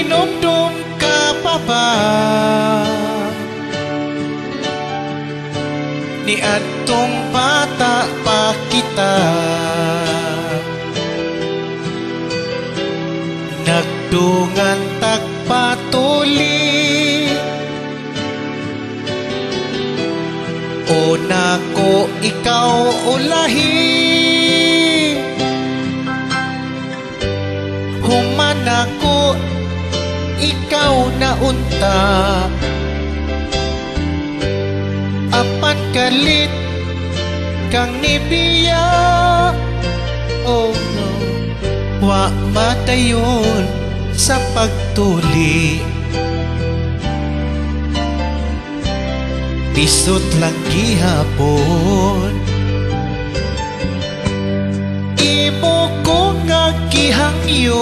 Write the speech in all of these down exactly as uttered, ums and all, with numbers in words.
Hinumdum ka pa ba ni adtong bata pa kita? Nagdungan tagpatuli o nako ikaw ulahi. Human ako ikaw na unta, apan kalit kang nibiya. Oh no, wa madayon sa pagtuli. Pisot lang gihapon, imo ko nga gihangyo.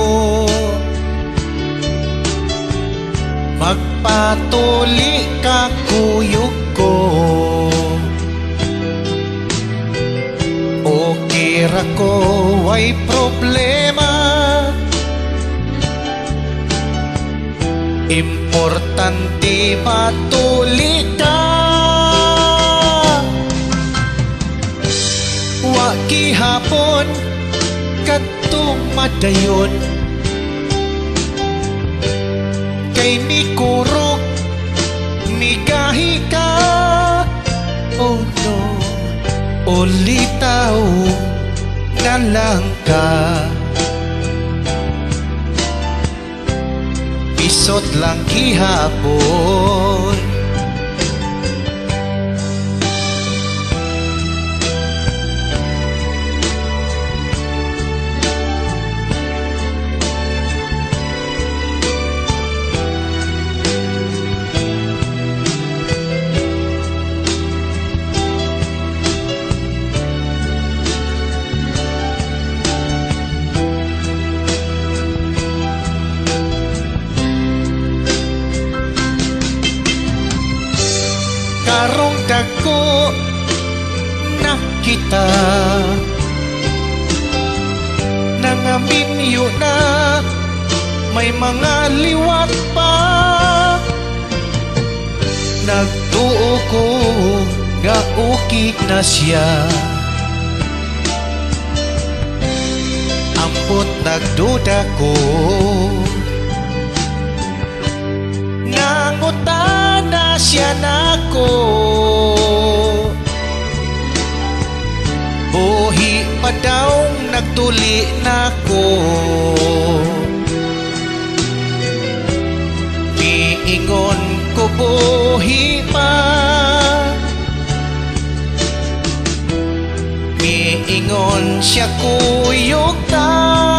Magpatuli ka kuyog ko, okay ra ko, way problema. Importante matuli ka. Wa gihapon kadtong madayon, kay mikurog migahi ka. Oh no, ulitaw na lang ka. Pisot lang gihapon, karong dako nakita, nangaminyo na may mga liwat pa. Nagtuo ko nga ukik na siya, ampot nagduda ko. Nangutana siya nako, buhi pa daw nagtuli nako. Miingon ko buhi pa, miingon siya kuyog ta.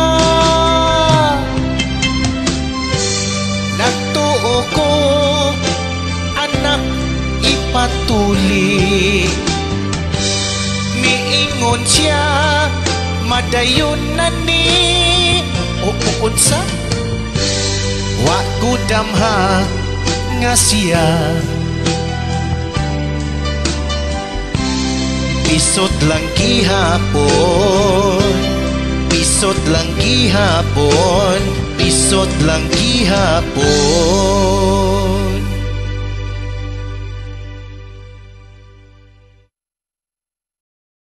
Nagtuo ko anak ipatuli, miingon siya madayon na ni. O unsa? Wa ko damha nga siya. Pisot lang gihapon, pisot lang gihapon, pisot lang gihapon.